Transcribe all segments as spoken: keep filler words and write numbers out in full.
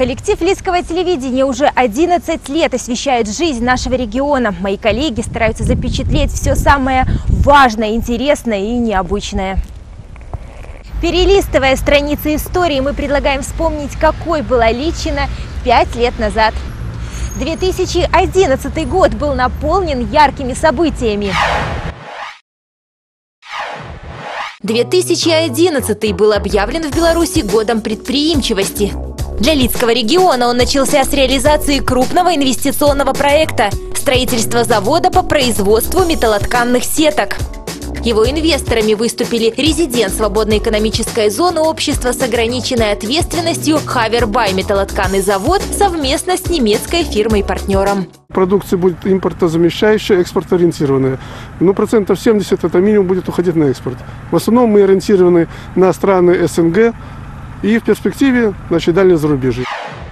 Коллектив Лидского телевидения уже одиннадцать лет освещает жизнь нашего региона. Мои коллеги стараются запечатлеть все самое важное, интересное и необычное. Перелистывая страницы истории, мы предлагаем вспомнить, какой была Личино пять лет назад. две тысячи одиннадцатый год был наполнен яркими событиями. две тысячи одиннадцатый был объявлен в Беларуси годом предприимчивости. Для Лидского региона он начался с реализации крупного инвестиционного проекта – строительства завода по производству металлотканных сеток. Его инвесторами выступили резидент свободной экономической зоны общества с ограниченной ответственностью Хавербай металлотканный завод совместно с немецкой фирмой-партнером. Продукция будет импортозамещающая, экспортоориентированная. Ну, процентов семьдесят это минимум будет уходить на экспорт. В основном мы ориентированы на страны СНГ и в перспективе, значит, дальнее зарубежье.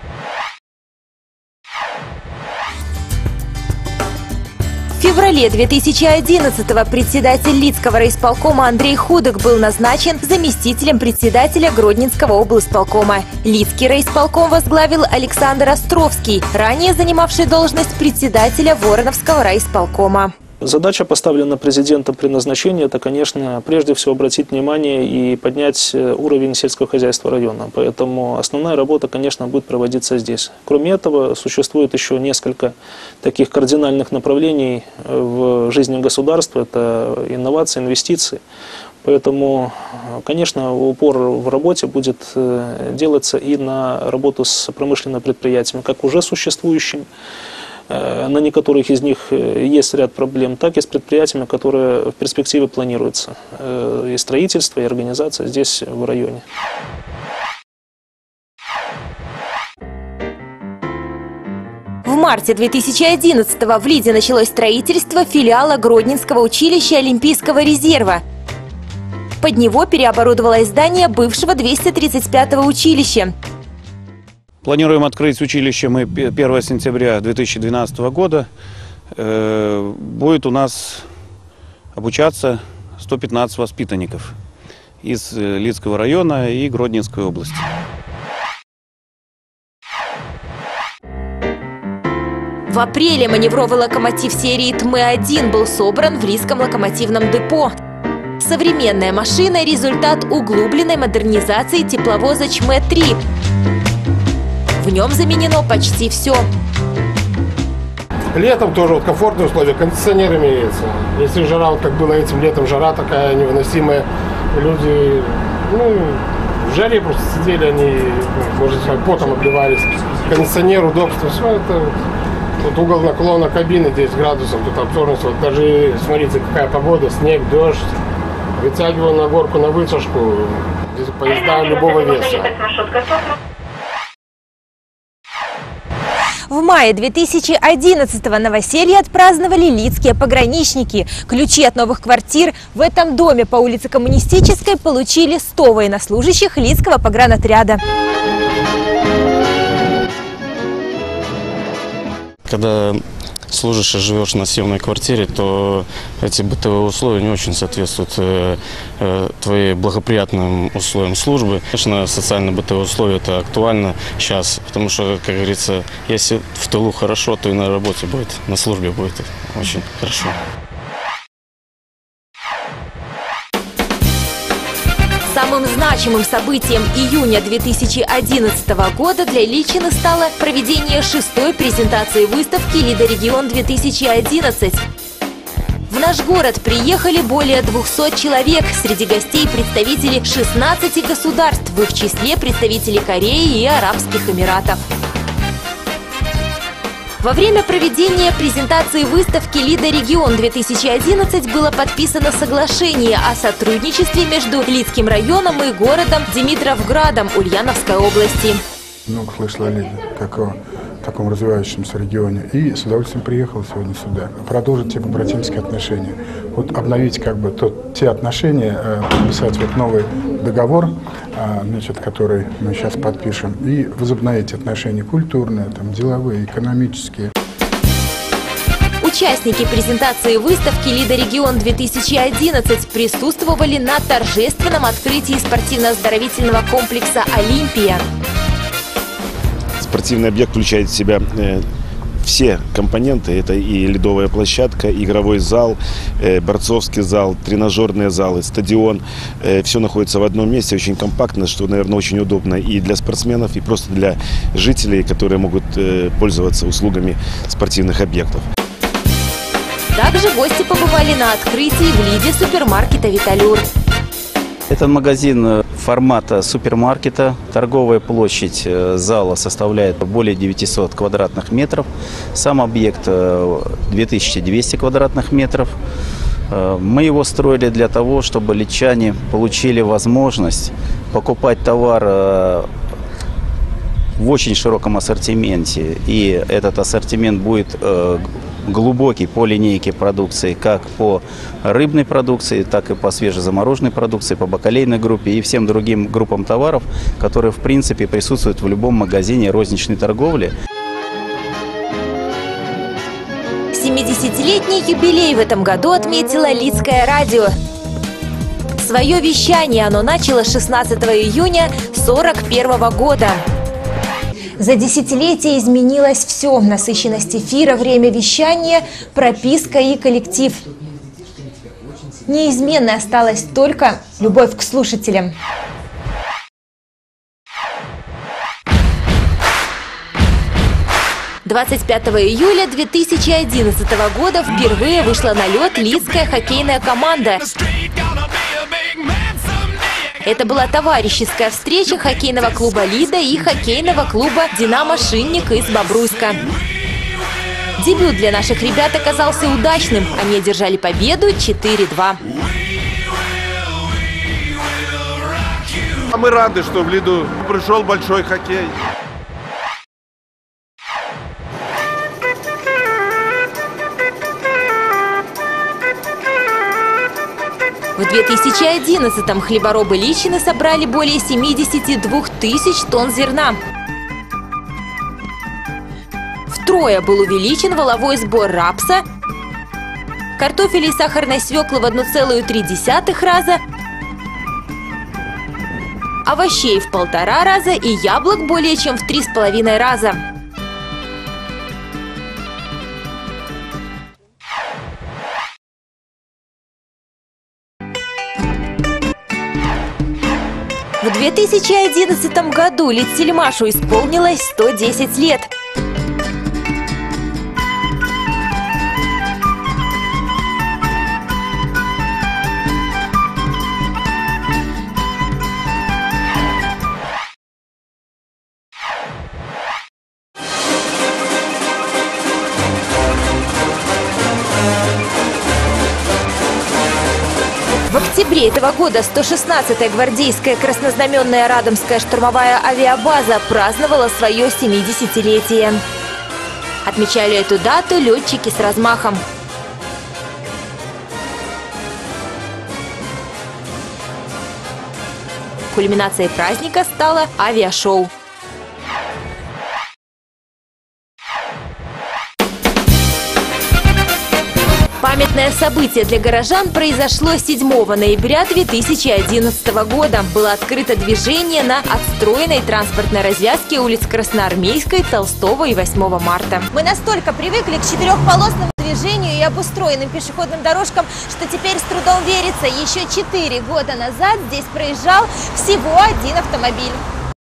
В феврале две тысячи одиннадцатого председатель Лидского райисполкома Андрей Худок был назначен заместителем председателя Гродненского облсполкома. Лидский райисполком возглавил Александр Островский, ранее занимавший должность председателя Вороновского райисполкома. Задача, поставленная президентом при назначении, это, конечно, прежде всего обратить внимание и поднять уровень сельского хозяйства района. Поэтому основная работа, конечно, будет проводиться здесь. Кроме этого, существует еще несколько таких кардинальных направлений в жизни государства. Это инновации, инвестиции. Поэтому, конечно, упор в работе будет делаться и на работу с промышленными предприятиями, как уже существующими. На некоторых из них есть ряд проблем, так и с предприятиями, которые в перспективе планируются. И строительство, и организация здесь, в районе. В марте две тысячи одиннадцатого в Лиде началось строительство филиала Гродненского училища Олимпийского резерва. Под него переоборудовалось здание бывшего двухсот тридцать пятого училища. Планируем открыть училище мы первого сентября две тысячи двенадцатого года. Будет у нас обучаться сто пятнадцать воспитанников из Лидского района и Гродненской области. В апреле маневровый локомотив серии Тмэ один был собран в Лидском локомотивном депо. Современная машина – результат углубленной модернизации тепловоза Чмэ три. В нем заменено почти все. Летом тоже вот комфортные условия, кондиционер имеется. Если жара, вот как было этим летом, жара такая невыносимая, люди, ну, в жаре просто сидели, они, можно сказать, потом обливались. Кондиционер, удобство, все это. Вот угол наклона кабины десять градусов, тут обзорность, вот даже, смотрите, какая погода, снег, дождь. Вытягиваю на горку, на вытяжку, здесь поезда любого веса. В мае две тысячи одиннадцатого новоселье отпраздновали лидские пограничники. Ключи от новых квартир в этом доме по улице Коммунистической получили сто военнослужащих Лидского погранотряда. Когда служишь и живешь на съемной квартире, то эти бытовые условия не очень соответствуют э, э, твоим благоприятным условиям службы. Конечно, социально-бытовые условия это актуально сейчас, потому что, как говорится, если в тылу хорошо, то и на работе будет, на службе будет очень хорошо. Самым значимым событием июня две тысячи одиннадцатого года для Личино стало проведение шестой презентации выставки «Лидорегион-две тысячи одиннадцать». В наш город приехали более двухсот человек. Среди гостей представители шестнадцати государств, в их числе представители Кореи и Арабских Эмиратов. Во время проведения презентации выставки «Лидорегион-две тысячи одиннадцать» было подписано соглашение о сотрудничестве между Лидским районом и городом Димитровградом Ульяновской области. Много слышал о Лиде, как о таком развивающемся регионе. И с удовольствием приехал сегодня сюда. Продолжить те побратимские отношения. Вот обновить как бы тот, те отношения, подписать вот новый договор, значит, который мы сейчас подпишем, и возобновить отношения культурные, там, деловые, экономические. Участники презентации выставки «Лидорегион-две тысячи одиннадцать» присутствовали на торжественном открытии спортивно-оздоровительного комплекса «Олимпия». спортивный объект включает в себя все компоненты. Это и ледовая площадка, игровой зал, борцовский зал, тренажерные залы, стадион. Все находится в одном месте, очень компактно, что, наверное, очень удобно и для спортсменов, и просто для жителей, которые могут пользоваться услугами спортивных объектов. Также гости побывали на открытии в Лиде супермаркета «Виталюр». Это магазин формата супермаркета. Торговая площадь зала составляет более девятисот квадратных метров. Сам объект две тысячи двести квадратных метров. Мы его строили для того, чтобы лидчане получили возможность покупать товар в очень широком ассортименте. И этот ассортимент будет глубокий по линейке продукции, как по рыбной продукции, так и по свежезамороженной продукции, по бакалейной группе и всем другим группам товаров, которые в принципе присутствуют в любом магазине розничной торговли. семидесятилетний юбилей в этом году отметило Лидское радио. Свое вещание оно начало шестнадцатого июня сорок первого года. За десятилетие изменилось все. Насыщенность эфира, время вещания, прописка и коллектив. Неизменной осталась только любовь к слушателям. двадцать пятого июля две тысячи одиннадцатого года впервые вышла на лед лидская хоккейная команда. Это была товарищеская встреча хоккейного клуба «Лида» и хоккейного клуба «Динамо Шинник» из Бобруйска. Дебют для наших ребят оказался удачным. Они одержали победу четыре-два. Мы рады, что в Лиду пришел большой хоккей. В две тысячи одиннадцатом хлеборобы Личины собрали более семидесяти двух тысяч тонн зерна. Втрое был увеличен валовой сбор рапса, картофеля и сахарной свеклы в одну целую три десятых раза, овощей в полтора раза и яблок более чем в три с половиной раза. В две тысячи одиннадцатом году Лидсельмашу исполнилось сто десять лет. В октябре этого года сто шестнадцатая гвардейская краснознаменная Радомская штурмовая авиабаза праздновала свое семидесятилетие. Отмечали эту дату летчики с размахом. Кульминацией праздника стало авиашоу. Памятное событие для горожан произошло седьмого ноября две тысячи одиннадцатого года. Было открыто движение на отстроенной транспортной развязке улиц Красноармейской, Толстого и восьмого марта. Мы настолько привыкли к четырехполосному движению и обустроенным пешеходным дорожкам, что теперь с трудом верится, еще четыре года назад здесь проезжал всего один автомобиль.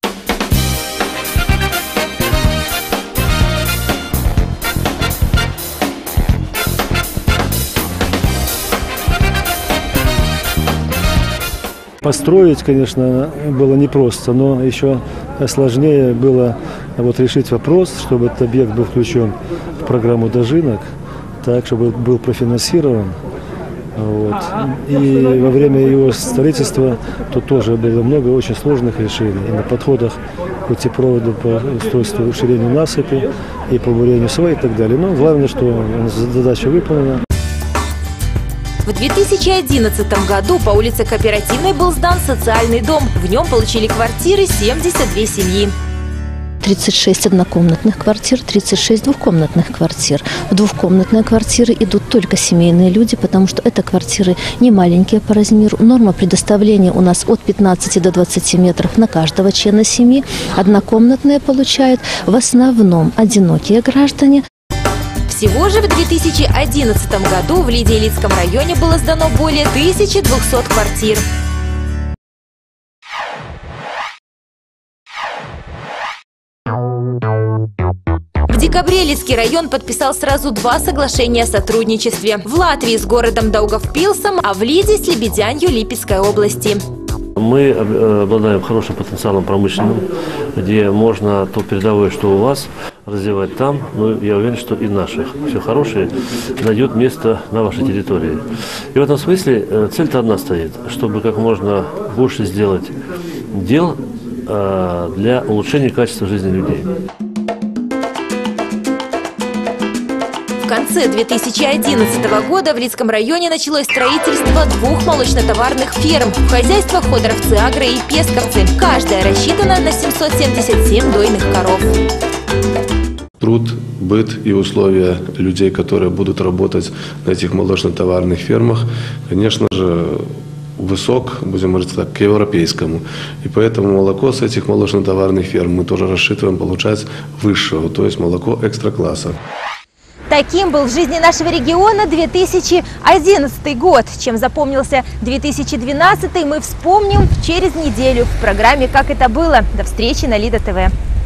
Построить, конечно, было непросто, но еще сложнее было вот решить вопрос, чтобы этот объект был включен в программу дожинок, так, чтобы был профинансирован. Вот. И во время его строительства тут тоже было много очень сложных решений. И на подходах к путепроводу по устройству и уширению насыпи, и по бурению свай и так далее. Но главное, что задача выполнена. В две тысячи одиннадцатом году по улице Кооперативной был сдан социальный дом. В нем получили квартиры семьдесят две семьи. тридцать шесть однокомнатных квартир, тридцать шесть двухкомнатных квартир. В двухкомнатные квартиры идут только семейные люди, потому что это квартиры не маленькие по размеру. Норма предоставления у нас от пятнадцати до двадцати метров на каждого члена семьи. Однокомнатные получают в основном одинокие граждане. Всего же в две тысячи одиннадцатом году в Лидиелицком районе было сдано более тысячи двухсот квартир. В декабре Лидский район подписал сразу два соглашения о сотрудничестве. В Латвии с городом Даугавпилсом, а в Лиде с Лебедянью Липецкой области. Мы обладаем хорошим потенциалом промышленным, где можно то передовое, что у вас, развивать там. Но я уверен, что и наших все хорошее найдет место на вашей территории. И в этом смысле цель-то одна стоит, чтобы как можно больше сделать дел для улучшения качества жизни людей. В конце две тысячи одиннадцатого года в Лидском районе началось строительство двух молочно-товарных ферм в хозяйствах Ходоровцы Агро и Песковцы. Каждая рассчитана на семьсот семьдесят семь дойных коров. Труд, быт и условия людей, которые будут работать на этих молочно-товарных фермах, конечно же, высок, будем говорить так, к европейскому. И поэтому молоко с этих молочно-товарных ферм мы тоже рассчитываем получать высшего, то есть молоко экстра-класса. Таким был в жизни нашего региона две тысячи одиннадцатый год. Чем запомнился две тысячи двенадцатый, мы вспомним через неделю в программе «Как это было». До встречи на Лида ТВ.